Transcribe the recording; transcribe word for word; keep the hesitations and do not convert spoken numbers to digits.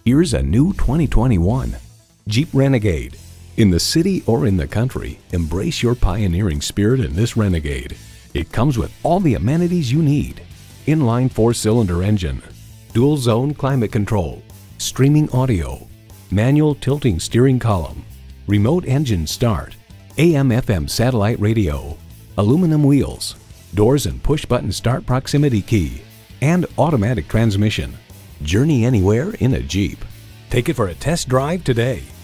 Here's a new twenty twenty-one Jeep Renegade. In the city or in the country, embrace your pioneering spirit in this Renegade. It comes with all the amenities you need. Inline four-cylinder engine, dual zone climate control, streaming audio, manual tilting steering column, remote engine start, A M F M satellite radio, aluminum wheels, doors and push-button start proximity key, and automatic transmission. Journey anywhere in a Jeep. Take it for a test drive today.